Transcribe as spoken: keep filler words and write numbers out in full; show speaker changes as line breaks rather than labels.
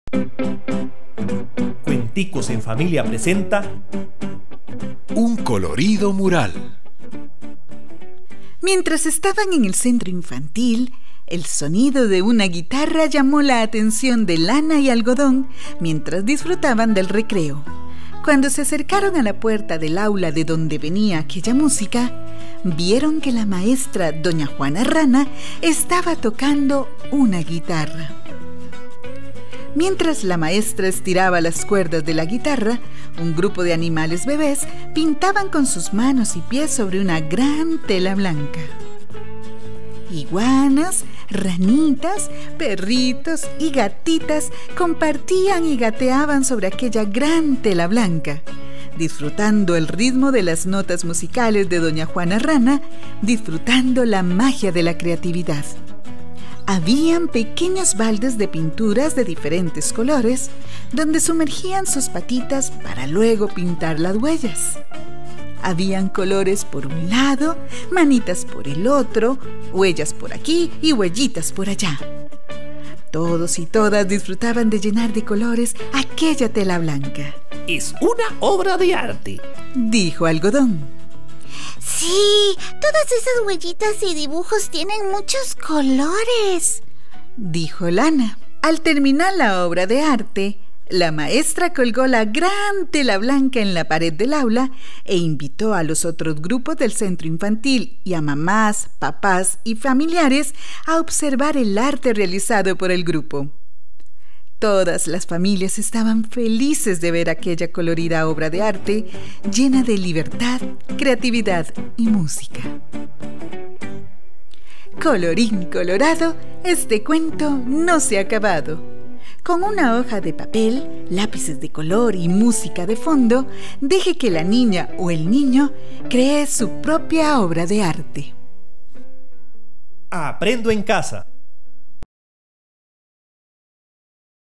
Cuenticos en Familia presenta
Un colorido mural.
Mientras estaban en el centro infantil, el sonido de una guitarra llamó la atención de Lana y Algodón mientras disfrutaban del recreo. Cuando se acercaron a la puerta del aula de donde venía aquella música, vieron que la maestra, doña Juana Rana, estaba tocando una guitarra. Mientras la maestra estiraba las cuerdas de la guitarra, un grupo de animales bebés pintaban con sus manos y pies sobre una gran tela blanca. Iguanas, ranitas, perritos y gatitas compartían y gateaban sobre aquella gran tela blanca, disfrutando el ritmo de las notas musicales de doña Juana Rana, disfrutando la magia de la creatividad. Habían pequeños baldes de pinturas de diferentes colores, donde sumergían sus patitas para luego pintar las huellas. Habían colores por un lado, manitas por el otro, huellas por aquí y huellitas por allá. Todos y todas disfrutaban de llenar de colores aquella tela blanca.
Es una obra de arte,
dijo Algodón.
Sí, todas esas huellitas y dibujos tienen muchos colores,
dijo Lana. Al terminar la obra de arte, la maestra colgó la gran tela blanca en la pared del aula e invitó a los otros grupos del centro infantil y a mamás, papás y familiares a observar el arte realizado por el grupo. Todas las familias estaban felices de ver aquella colorida obra de arte llena de libertad, creatividad y música. Colorín colorado, este cuento no se ha acabado. Con una hoja de papel, lápices de color y música de fondo, deje que la niña o el niño cree su propia obra de arte.
Aprendo en casa.